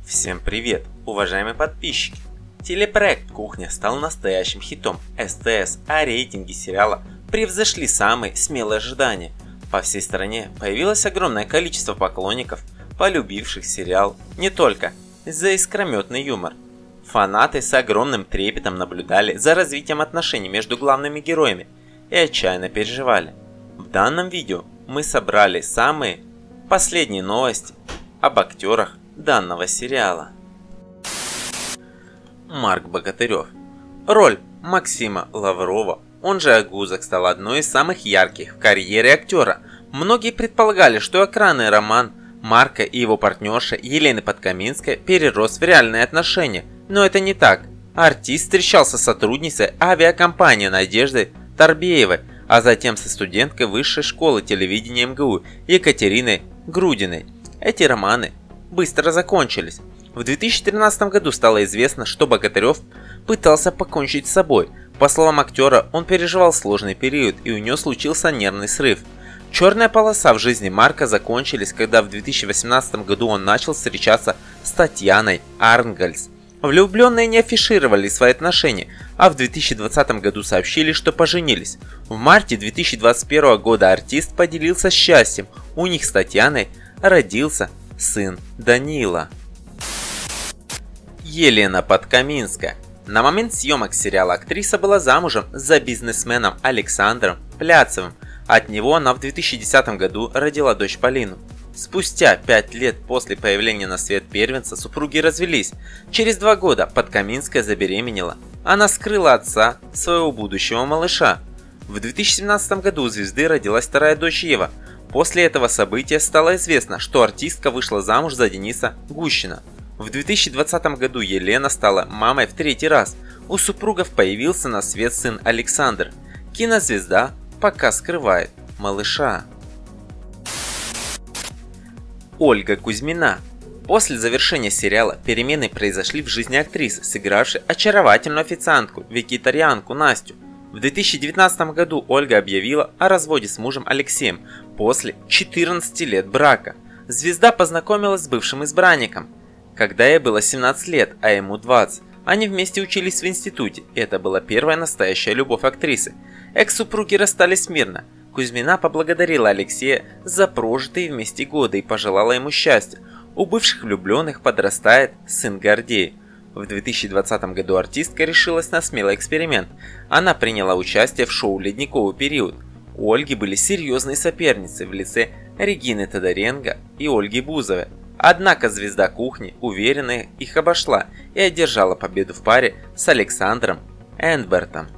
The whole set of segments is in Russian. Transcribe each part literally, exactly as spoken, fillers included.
Всем привет, уважаемые подписчики! Телепроект «Кухня» стал настоящим хитом СТС, а рейтинги сериала превзошли самые смелые ожидания. По всей стране появилось огромное количество поклонников, полюбивших сериал не только за искрометный юмор. Фанаты с огромным трепетом наблюдали за развитием отношений между главными героями и отчаянно переживали. В данном видео мы собрали самые последние новости об актерах данного сериала. Марк Богатырев. Роль Максима Лаврова, он же Агузок, стала одной из самых ярких в карьере актера. Многие предполагали, что экранный роман Марка и его партнерши Елены Подкаминской перерос в реальные отношения, но это не так. Артист встречался с сотрудницей авиакомпании Надеждой Торбеевой, а затем со студенткой высшей школы телевидения эм гэ у Екатериной Грудиной. Эти романы быстро закончились. В две тысячи тринадцатом году стало известно, что Богатырев пытался покончить с собой. По словам актера, он переживал сложный период и у него случился нервный срыв. Черная полоса в жизни Марка закончились, когда в две тысячи восемнадцатом году он начал встречаться с Татьяной Арнгольц. Влюбленные не афишировали свои отношения, а в две тысячи двадцатом году сообщили, что поженились. В марте две тысячи двадцать первого года артист поделился счастьем. У них с Татьяной родился сын Данила. Елена Подкаминская. На момент съемок сериала актриса была замужем за бизнесменом Александром Пляцевым. От него она в две тысячи десятом году родила дочь Полину. Спустя пять лет после появления на свет первенца супруги развелись. Через два года Подкаминская забеременела. Она скрыла отца своего будущего малыша. В две тысячи семнадцатом году у звезды родилась вторая дочь Ева. После этого события стало известно, что артистка вышла замуж за Дениса Гущина. В две тысячи двадцатом году Елена стала мамой в третий раз. У супругов появился на свет сын Александр. Кинозвезда пока скрывает малыша. Ольга Кузьмина. После завершения сериала перемены произошли в жизни актрисы, сыгравшей очаровательную официантку-вегетарианку Настю. В две тысячи девятнадцатом году Ольга объявила о разводе с мужем Алексеем после четырнадцати лет брака. Звезда познакомилась с бывшим избранником, когда ей было семнадцать лет, а ему двадцать. Они вместе учились в институте, и это была первая настоящая любовь актрисы. Экс-супруги расстались мирно. Кузьмина поблагодарила Алексея за прожитые вместе годы и пожелала ему счастья. У бывших влюбленных подрастает сын Гордей. В две тысячи двадцатом году артистка решилась на смелый эксперимент. Она приняла участие в шоу «Ледниковый период». У Ольги были серьезные соперницы в лице Регины Тодоренко и Ольги Бузовой. Однако звезда кухни уверенно их обошла и одержала победу в паре с Александром Эндбертом.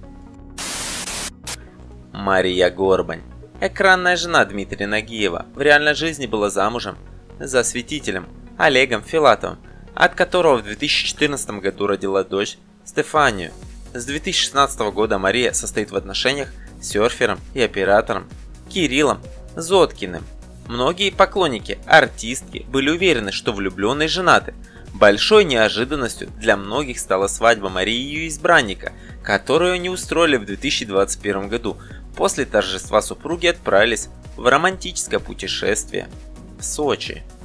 Мария Горбань. Экранная жена Дмитрия Нагиева в реальной жизни была замужем за осветителем Олегом Филатовым, от которого в две тысячи четырнадцатом году родила дочь Стефанию. С две тысячи шестнадцатого года Мария состоит в отношениях с серфером и оператором Кириллом Зоткиным. Многие поклонники артистки были уверены, что влюбленные женаты. Большой неожиданностью для многих стала свадьба Марии и ее избранника, которую они устроили в две тысячи двадцать первом году. После торжества супруги отправились в романтическое путешествие в Сочи.